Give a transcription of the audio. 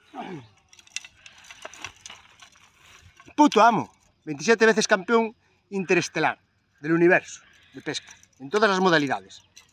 Puto amo, 27 veces campeón interestelar del universo de pesca, en todas las modalidades.